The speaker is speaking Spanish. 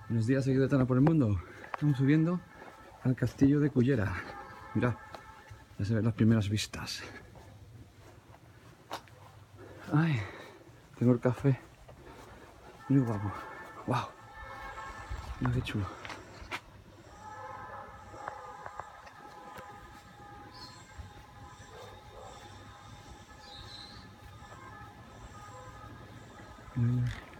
Buenos días, seguido de Tana por el mundo. Estamos subiendo al castillo de Cullera. Mirad, ya se ven las primeras vistas. Ay, tengo el café muy guapo. Wow, mira qué chulo. Mira.